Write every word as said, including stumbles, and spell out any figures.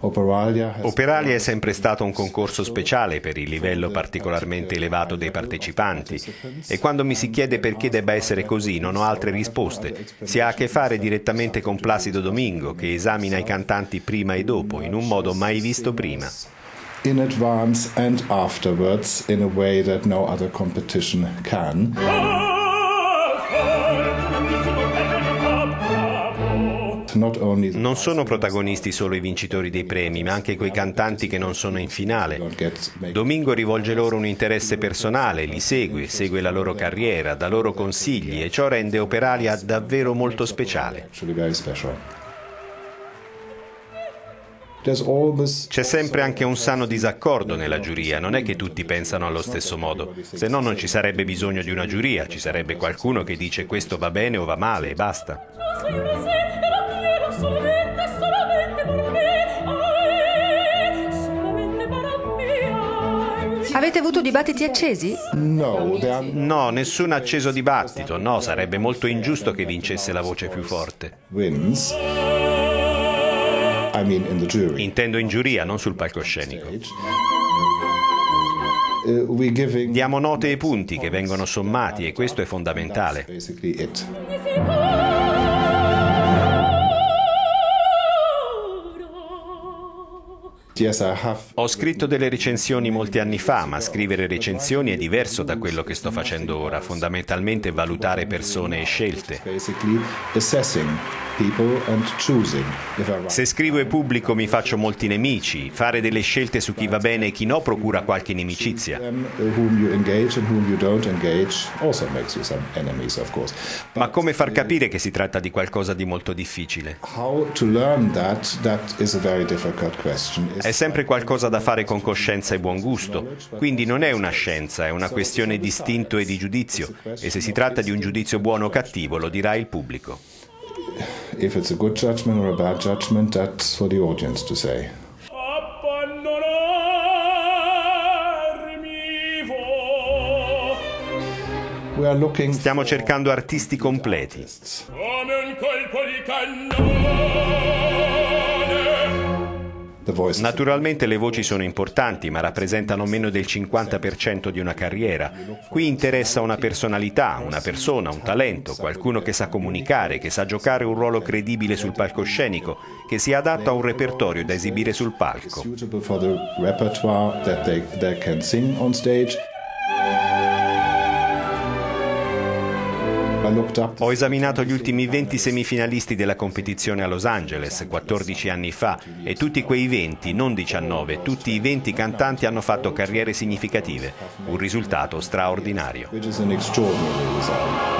Operalia è sempre stato un concorso speciale per il livello particolarmente elevato dei partecipanti e quando mi si chiede perché debba essere così non ho altre risposte. Si ha a che fare direttamente con Placido Domingo che esamina i cantanti prima e dopo in un modo mai visto prima. In advance and afterwards in a way that no other competition can. Non sono protagonisti solo i vincitori dei premi, ma anche quei cantanti che non sono in finale. Domingo rivolge loro un interesse personale, li segue, segue la loro carriera, dà loro consigli e ciò rende Operalia davvero molto speciale. C'è sempre anche un sano disaccordo nella giuria, non è che tutti pensano allo stesso modo, se no non ci sarebbe bisogno di una giuria, ci sarebbe qualcuno che dice questo va bene o va male e basta. Avete avuto dibattiti accesi? No, nessun acceso dibattito, no, sarebbe molto ingiusto che vincesse la voce più forte. Intendo in giuria, non sul palcoscenico. Diamo note e punti che vengono sommati e questo è fondamentale. Ho scritto delle recensioni molti anni fa, ma scrivere recensioni è diverso da quello che sto facendo ora, fondamentalmente valutare persone e scelte. Se scrivo e pubblico mi faccio molti nemici, fare delle scelte su chi va bene e chi no procura qualche inimicizia. Ma come far capire che si tratta di qualcosa di molto difficile? È sempre qualcosa da fare con coscienza e buon gusto, quindi non è una scienza, è una questione di istinto e di giudizio, e se si tratta di un giudizio buono o cattivo lo dirà il pubblico. If it's a good judgment or a bad judgment, that's for the audience to say. We are looking Stiamo cercando artisti completi. Naturalmente le voci sono importanti, ma rappresentano meno del cinquanta per cento di una carriera. Qui interessa una personalità, una persona, un talento, qualcuno che sa comunicare, che sa giocare un ruolo credibile sul palcoscenico, che sia adatto a un repertorio da esibire sul palco. Ho esaminato gli ultimi venti semifinalisti della competizione a Los Angeles, quattordici anni fa, e tutti quei venti, non diciannove, tutti i venti cantanti hanno fatto carriere significative. Un risultato straordinario.